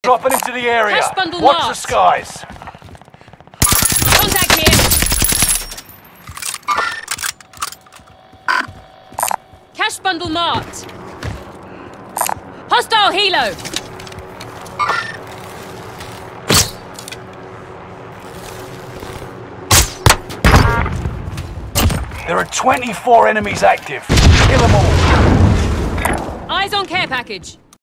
dropping into the area. Cash bundle Watch the marked. skies. Contact here. Cash bundle marked. Hostile helo. There are 24 enemies active. Kill them all. Eyes on care package.